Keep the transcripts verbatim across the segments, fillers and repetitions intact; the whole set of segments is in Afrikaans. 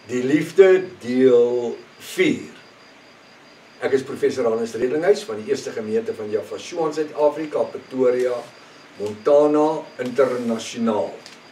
Die liefde deel vier. Ek is professor Hannes Redlinghuis van die eerste gemeente van Javashua in Suid-Afrika, Pretoria, Montana, internasionaal.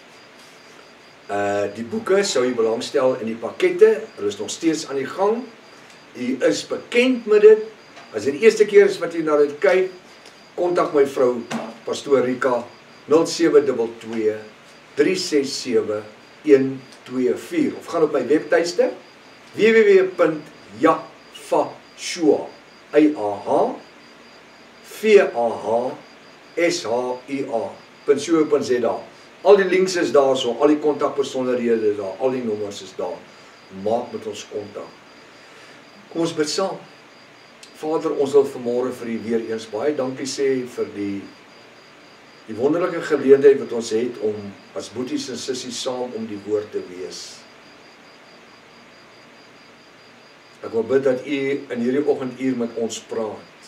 Uh, die boeke sou jy belangstel in die pakkette, hulle is nog steeds aan die gang. U is bekend met dit. As dit die eerste keer is wat jy na dit kyk, kontak my vrou, Pastoor Rika, nul sewe twee twee, drie ses sewe, een twee vier, of gaan op my webtuiste, w w w punt javashua, I A H, V A H, S H I A, .co punt Z A. Al die links is daar so, al die kontakbesonderhede is daar, al die nommers is daar. Maak met ons kontak. Kom ons bid saam. Vader, ons wil vanmôre vir U weer eens baie dankie sê vir die die wonderlike geleentheid wat ons het om as boeties en sissies saam om die woord te wees. Ek wil bid dat U in hierdie oggenduur met ons praat.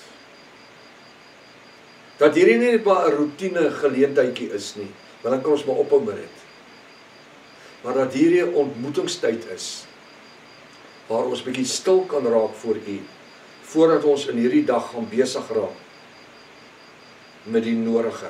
Dat hierdie nie net maar 'n roetine geleentheidjie is nie, want dan kan ons maar ophou met dit. Maar dat hierdie 'n ontmoetingstyd is, waar ons bietjie stil kan raak voor U, voordat ons in hierdie dag gaan besig raak met die nodige.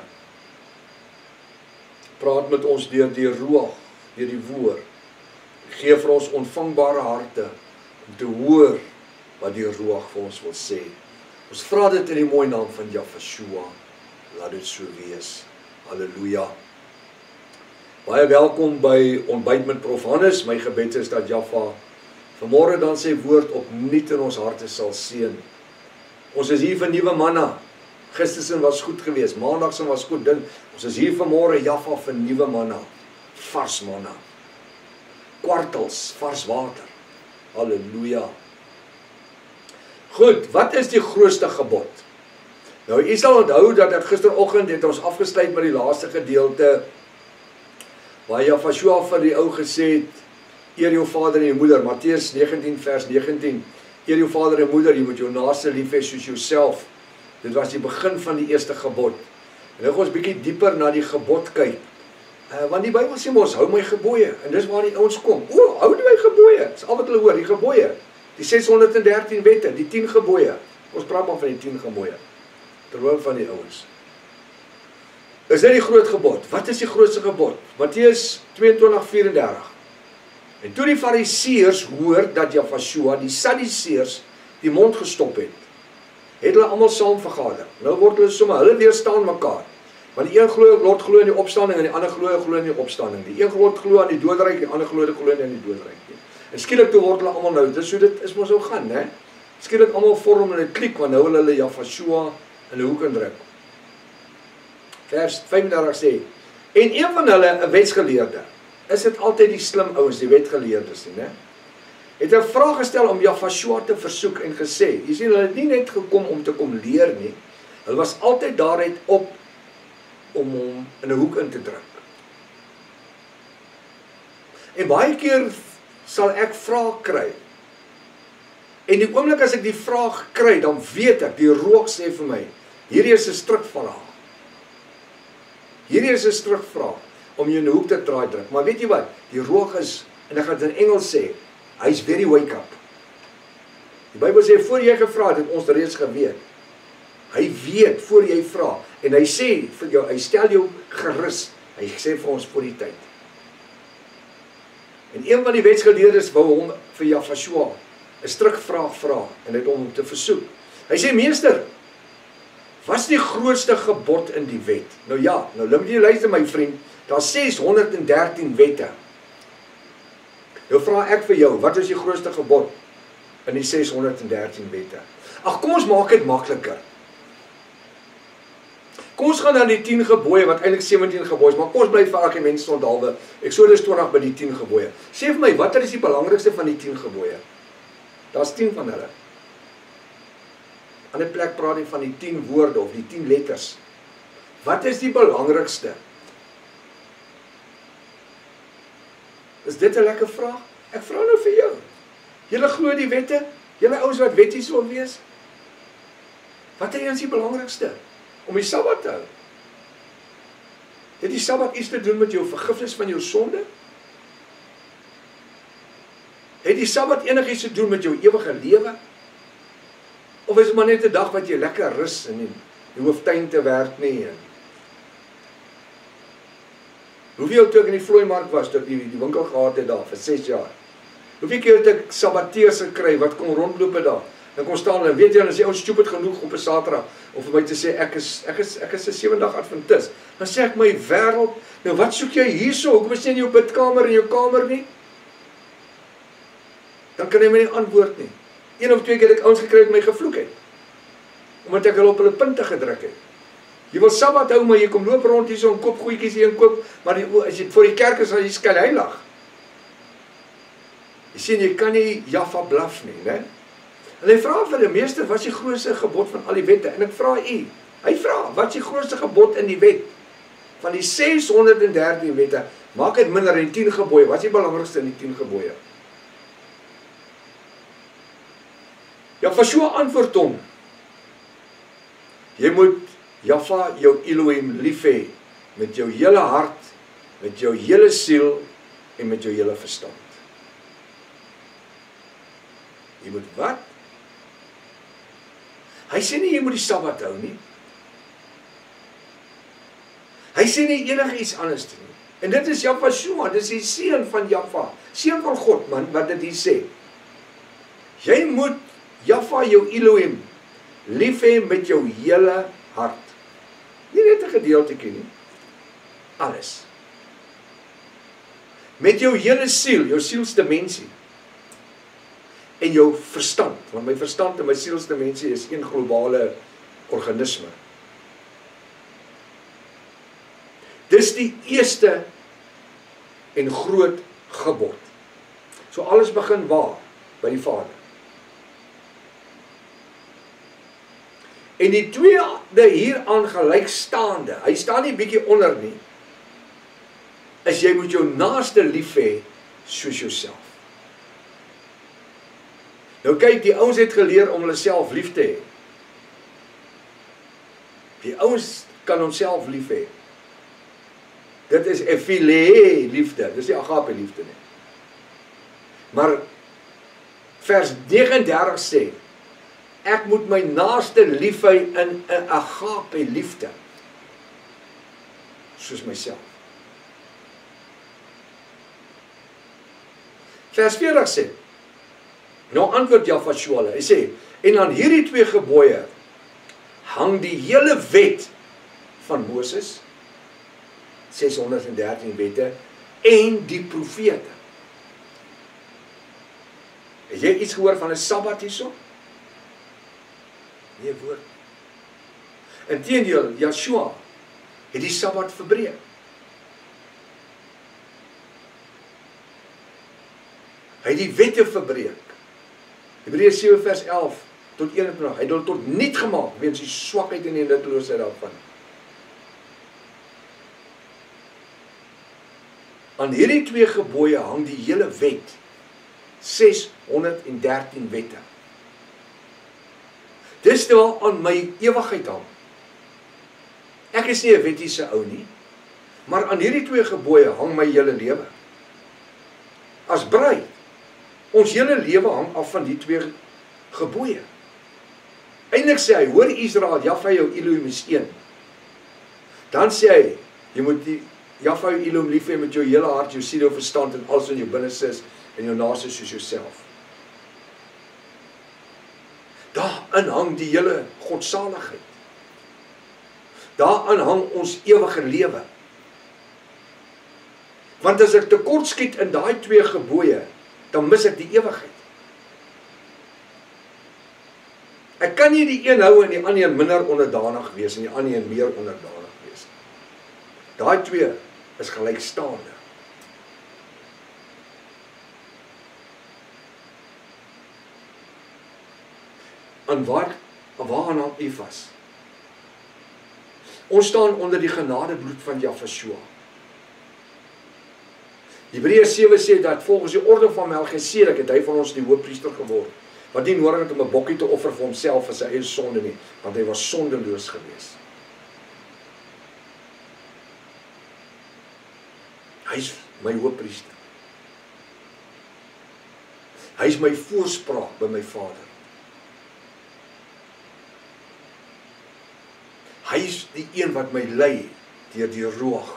Praat met ons deur die Ruach, deur die woord. Gee vir ons ontvangbare harte om te hoor wat die Ruach vir ons wil sê. Ons vra dit in die mooi naam van Javashua. Laat dit so wees. Halleluja. Baie welkom by Ontbyt met Prof Hannes. My gebed is dat Jaffa vanmôre dan sy woord opnuut in ons harte sal seën. Ons is hier vir nuwe manna. Gistersin was goed geweest, maandagsin was goed. Ding. Ons is hier vanmôre Jaffa vir nuwe manna. Vars manna. Kwartels, vars water. Halleluja. Goed, wat is die grootste gebod? Nou, u sal onthou dat ek gisteroggend het ons afgesluit met die laaste gedeelte waar Javashua vir die ou gesê het, eer jou vader en jou moeder, Matteus negentien vers negentien, eer jou vader en moeder, jy moet jou naaste lief hê soos jouself. Dit was die begin van die eerste gebod. En nou gaan ons bietjie dieper na die gebod kyk. Uh, want die Bybel sê mos, hou my gebooie, en dis waar die ouens kom. O, hou my gebooie, dis al wat hulle hoor, die gebooie. Die ses honderd en dertien wette, die tien gebooie. Ons praat maar van die tien gebooie. Terwyl van die ouens. Is dit die groot gebod? Wat is die grootste gebod? Matteus tweeëntwintig vyf en dertig. En toe die Fariseërs hoor dat Javashua die Sadduseërs die mond gestop het, het hulle almal saam vergader. Nou word hulle sommer, hulle weerstaan mekaar. Want die een glo, lot glo in die opstanding en die ander glo glo in die opstanding. Die een glo glo aan die doodryk, die ander glo glo in die doodryk. En skielik toe word hulle almal nou, dis so dit is mos so gaan, né? Skielik almal vorm in 'n klik, want nou wil hulle Javashua in 'n hoek indruk. Vers vyf en dertig sê, en een van hulle, 'n wetsgeleerde, is dit altyd die slim ouens, die wetgeleerdes nie, né? Het 'n vraag gestel om Javashua te versoek en gesê, jy sien, hulle het nie net gekom om te kom leer nie, hulle was altyd daaruit op om hom in 'n hoek in te druk. En baie keer sal ek vrae kry. En die oomblik as ek die vraag kry, dan weet ek, die Ruach sê vir my, hierdie is 'n strikvraag. Hierdie is 'n strikvraag om jou in 'n hoek te draai druk. Maar weet jy wat? Die Ruach is, en ek gaan dit in Engels sê, hy's very wake up. Die Bybel sê, voor jy gevra het, het ons reeds geweet. Hy weet, voor jy vra, en hy sê vir jou, hy stel jou gerus, hy sê vir ons voor die tyd. En een van die wetsgeleerdes wou hom vir Javashua 'n strikvraag vra, en het hom te versoek. Hy sê, meester, wat is die grootste gebod in die wet? Nou ja, nou moet jy luister my vriend, daar is ses honderd en dertien wette. Nou vra ek vir jou, wat is die grootste gebod in die ses honderd en dertien wette? Ag, kom ons maak dit makliker. Kom ons gaan na die tien gebooie, wat eintlik sewentien gebooie is, maar kom ons bly vir argumente sondhalwe. Eksodus twintig by die tien gebooie. Sê vir my, wat is die belangrikste van die tien gebooie? Daar's tien van hulle. Aan 'n plek praat hy van die tien woorde of die tien letters. Wat is die belangrikste? Is dit 'n lekker vraag? Ek vra nou vir jou. Julle glo die wette? Julle ouens wat wetties wil wees? Wat is die belangrikste? Om die Sabbat te hou. Het die Sabbat iets te doen met jou vergifnis van jou sonde? Het die Sabbat enigiets te doen met jou ewige lewe? Of is dit maar net 'n dag wat jy lekker rus en jy hoef tuin te werk nie? En hoeveel toe ek in die vlooimark was, toe ek die, die winkel gehad het daar vir ses jaar. Hoeveel keer het ek sabbateurs gekry wat kon rondloop daar? Dan kon staan en weet jy, dan is jy ou stupid genoeg op 'n Saterdag om vir my te sê ek is ek is ek is 'n sewe-dag Adventis. Dan sê ek my wêreld, nou wat soek jy hierso? Hoekom is jy in jou bidkamer en jou kamer nie? Dan kan jy my nie antwoord nie. Een of twee keer het ek ouens gekry het my gevloek het. Omdat ek hulle op hulle punte gedruk het. Jy wil Sabbat hou, maar jy kom loop rond hier so en koop goedjies hier en koop, maar die, as jy voor die kerk is, dan jy skil heilig. Jy sien, jy kan nie Jaffa blaf nie, né? En hy vra vir die meester, wat is die grootste gebod van al die wette? En ek vra u, hy vra, wat is die grootste gebod in die wet? Van die ses honderd en dertien wette, maak het minder in tien gebooie. Wat is die belangrikste in die tien gebooie? Jaffa antwoord hom, jy moet Jaffa jou Elohim lief hê, met jou hele hart, met jou hele siel en met jou hele verstand. Jy moet wat? Hy sê nie jy moet die Sabbat hou nie. Hy sê nie enige iets anders nie. En dit is Jaffa Shua, dit is die seun van Jaffa, seun van God man, wat dit hier sê. Jy moet Jaffa jou Elohim lief hê met jou hele hart. Nie net 'n gedeeltjie nie. Alles. Met jou hele siel, jou sielsdimensie. En jou verstand, want my verstand en my sielsdimensie is een globale organisme. Dis die eerste en groot gebod. So alles begin waar? By die Vader. En die tweede hieraan gelykstaande, hy staan nie bietjie onder nie, is jy moet jou naaste lief hê soos jouself. Nou kyk, die ouens het geleer om hulle self lief te hê. Die ouens kan homself lief hê. Dit is 'n philie liefde, dis nie agape liefde nie. Maar vers nege en dertig sê, ek moet my naaste lief hê in 'n agape liefde, soos myself. Vers veertig sê, nou antwoord Jaffa Shua, hy sê, en aan hierdie twee gebooie hang die hele wet van Moses, ses honderd en dertien wette, en die profete. Het jy iets gehoor van 'n Sabbat hierso? Nee woord. Inteendeel, Joshua het die Sabbat verbreek. Hy het die wette verbreek. Hebreërs sewe vers elf tot eenentwintig, hy het hulle tot niet gemaak, weens die swakheid en die nutteloosheid daarvan. Aan hierdie twee gebooie hang die hele wet, ses honderd en dertien wette. Dis terwyl aan my ewigheid hang. Ek is nie 'n wettiese ou nie, maar aan hierdie twee gebooie hang my hele lewe. As bruid, ons hele lewe hang af van die twee gebooie. Eindelik sê hy, hoor Israel, Jaffa jou Elohim is een. Dan sê hy, jy moet die Jaffa jou Elohim lief hê met jou hele hart, jou siel, jou verstand en alles in jou binneste is en jou naaste soos jouself. Daarin hang die hele godsaligheid. Daarin hang ons ewige lewe. Want as ek tekort skiet in daai twee gebooie, dan mis ek die ewigheid. Ek kan nie die een hou en die ander een minder onderdanig wees en die ander een meer onderdanig wees. Daai twee is gelykstaande. En waar, waaraan hang u vas? Ons staan onder die genadebloed van Jaffa Shua. Hebreërs sewe sê dat volgens die orde van Melchisedek het hy van ons die hoofpriester geword, wat nie nodig het om 'n bokkie te offer vir homself vir sy eie sonde nie, want hy was sondeloos gewees. Hy is my hoofpriester. Hy is my voorspraak by my Vader. Hy is die een wat my lei deur die Ruach.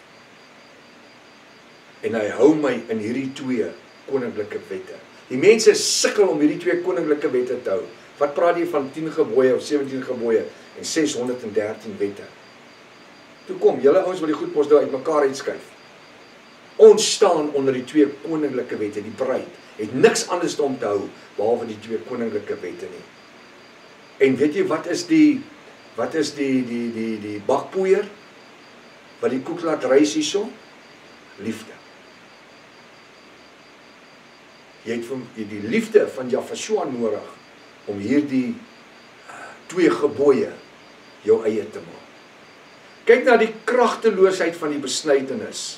En hy hou my in hierdie twee koninklike wette. Die mense sukkel om hierdie twee koninklike wette te hou. Wat praat jy van tien gebooie of sewentien gebooie en ses honderd en dertien wette? Toe kom, julle ouens wil die goed mos nou uit mekaar uitskuif. Ons staan onder die twee koninklike wette, die bruid het niks anders om te hou behalwe die twee koninklike wette nie. En weet jy wat is die wat is die die die die bakpoeier wat die koek laat rys hierso? Liefde. Jy het van die liefde van Jafashua nodig om hierdie uh, twee gebooie jou eie te maak. Kyk na die kragteloosheid van die besnydenis.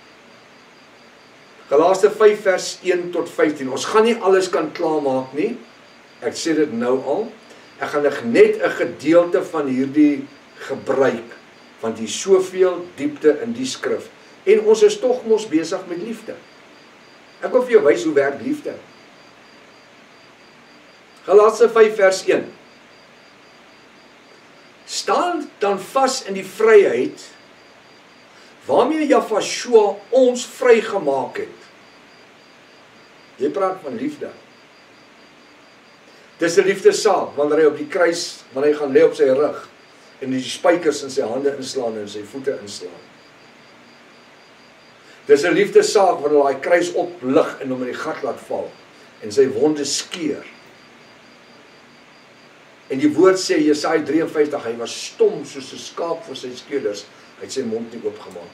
Galasiërs vyf vers een tot vyftien. Ons gaan nie alles kan klaarmaak nie. Ek sê dit nou al. Ek gaan net 'n gedeelte van hierdie gebruik, want hier is soveel diepte in die skrif. En ons is tog mos besig met liefde. Ek wil vir jou wys hoe werk liefde. Galasiërs vyf vers een. Staan dan vas in die vryheid waarmee Jafashua ons vrygemaak het. Jy praat van liefde. Dis 'n liefdesaak wanneer hy op die kruis, wanneer hy gaan lê op sy rug en die spykers in sy hande inslaan en sy voete inslaan. Dis 'n liefdesaak wanneer hy kruis oplig en hom in die gat laat val en sy wonde skeur. En die woord sê Jesaja drie en vyftig, hy was stom soos 'n skaap vir sy skeerders, hy het sy mond nie oopgemaak.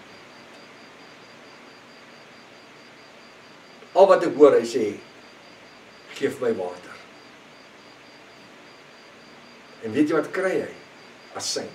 Al wat ek hoor, hy sê, geef my water. En weet jy wat kry hy? Asyn.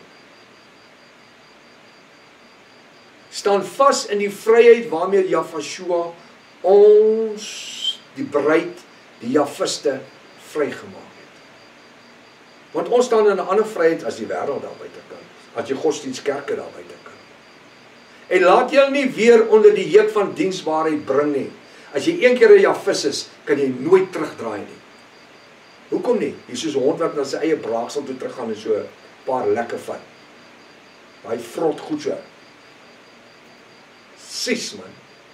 Staan vas in die vryheid waarmee Jafashua ons, die bruid, die Jafiste, vrygemaak. Want ons staan in 'n ander vryheid as die wêreld daar buitekant, as jy godsdienstkerke daar buitekant. En laat jy nie weer onder die juk van diensbaarheid bring nie. As jy een keer 'n Jafis is, kan jy nooit terugdraai nie. Hoekom nie? Jy is soos 'n hond wat na sy eie braaksel toe teruggaan en so 'n paar lekker vat. Hy vrot goed so. Sis man.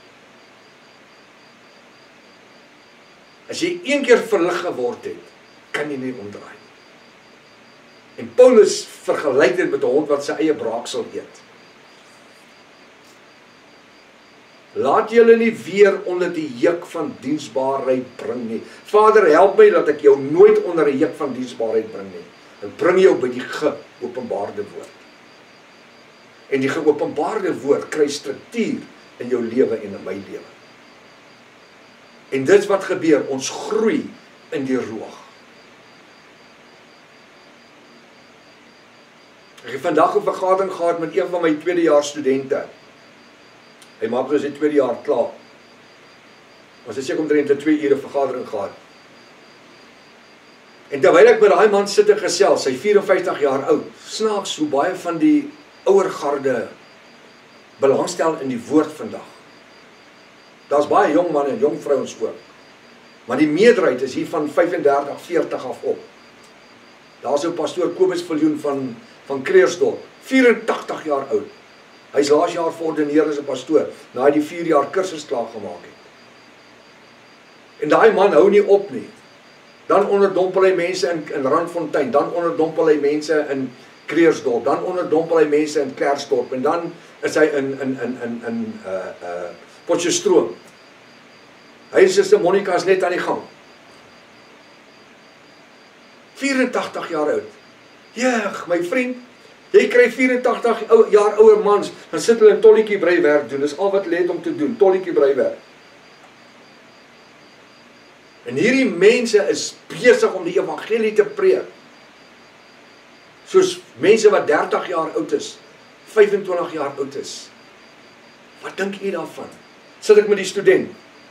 As jy een keer verlig geword het, kan jy nie omdraai. En Paulus vergelyk dit met 'n hond wat sy eie braaksel eet. Laat julle nie weer onder die juk van diensbaarheid bring nie. Vader, help my dat ek jou nooit onder 'n juk van diensbaarheid bring nie. En bring jou by die geopenbaarde woord. En die geopenbaarde woord kry struktuur in jou lewe en in my lewe. En dit is wat gebeur, ons groei in die Ruach. Ek het vandag 'n vergadering gehad met een van my tweedejaars studente. Hy maak nou sy tweede jaar klaar. Ons het seker omtrent 'n twee ure vergadering gehad. En terwyl ek met daai man sit en gesels, hy vyf en vyftig jaar oud, snaaks hoe baie van die ouer garde belangstel in die woord vandag. Daar's baie jong manne en jong vrouens ook. Maar die meerderheid is hier van vyf en dertig, veertig af op. Daar's ou pastoor Kobus Viljoen van van Kreersdorp, vyf en tagtig jaar oud. Hy's laas jaar verordeneer as 'n pastoor, na hy die vier jaar kursus klaar gemaak het. En daai man hou nie op nie. Dan onderdompel hy mense in, in Randfontein, dan onderdompel hy mense in Kreersdorp, dan onderdompel hy mense in Klerksdorp, en dan is hy in in in in in uh uh Potchefstroom. Hy is Suster Monika's net aan die gang. vyf en tagtig jaar oud. Jeeg, my vriend, jy kry vyf en tagtig jaar ouer mans, dan sit hulle in tolletjie breiwerk doen, dis al wat hulle het om te doen, tolletjie breiwerk. En hierdie mense is besig om die evangelie te preek. Soos mense wat dertig jaar oud is, vyf en twintig jaar oud is. Wat dink jy daarvan? Sit ek met die student.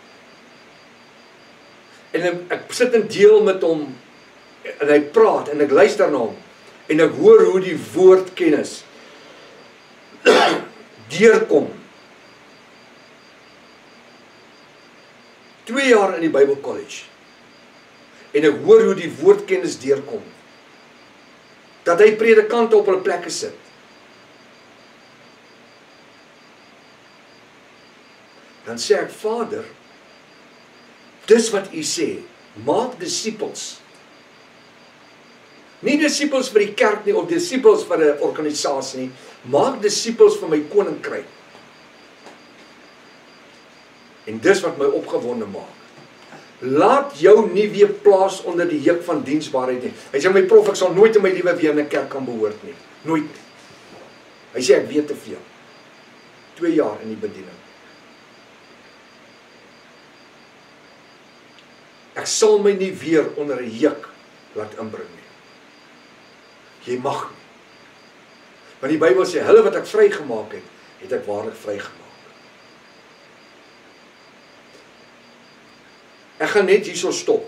En ek sit en deel met hom, en hy praat, en ek luister na hom, en ek hoor hoe die woordkennis deurkom. Twee jaar in die Bible College. en ek hoor hoe die woordkennis deurkom, dat hy predikante op hulle plekke sit. Dan sê ek, Vader, dis wat u sê, maak disippels. Nie disippels vir die kerk nie, of disippels vir 'n organisasie nie, maak disippels vir my koninkryk. En dis wat my opgewonde maak. Laat jou nie weer plaas onder die juk van diensbaarheid nie. Hy sê, my prof, ek sal nooit in my lewe weer in 'n kerk kan behoort nie. Nooit nie. Hy sê, ek weet te veel. Twee jaar in die bediening. Ek sal my nie weer onder 'n juk laat inbring nie. Jy mag nie. Want die Bybel sê, hulle wat ek vrygemaak het, het ek waarlik vrygemaak. Ek gaan net hierso stop.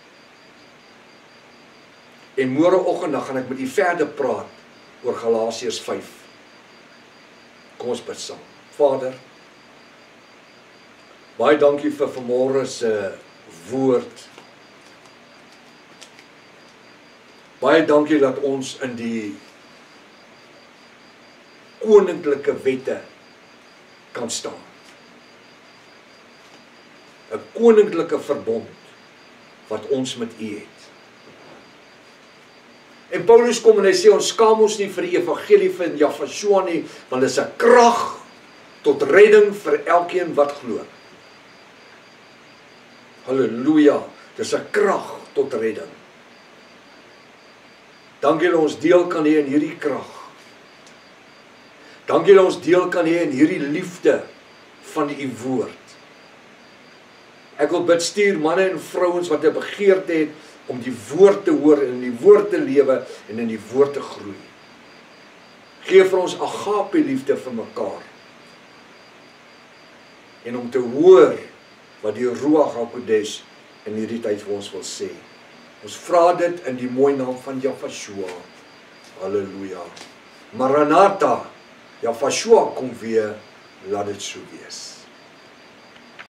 En môreoggend dan gaan ek met u verder praat oor Galasiërs vyf. Kom ons bid saam. Vader, baie dankie vir vanmôre se woord. Baie dankie dat ons in die koninklike wette kan staan. 'n Koninklike verbond wat ons met u het. En Paulus kom en hy sê, ons skaam ons nie vir die evangelie van Yahshua nie, want dit is 'n krag tot redding vir elkeen wat glo. Halleluja, dit is 'n krag tot redding. Dankie dat ons deel kan hê in hierdie krag. Dankie dat ons deel kan hê in hierdie liefde van u woord. Ek wil bid, stuur manne en vrouens wat 'n begeerte het om die woord te hoor en in die woord te lewe en in die woord te groei. Geef vir ons agape liefde vir mekaar. En om te hoor wat die Ruach HaKodesh in hierdie tyd vir ons wil sê. Ons vra dit in die mooi naam van Yahshua. Halleluja. Maranatha. Yahshua kom weer, laat dit so wees.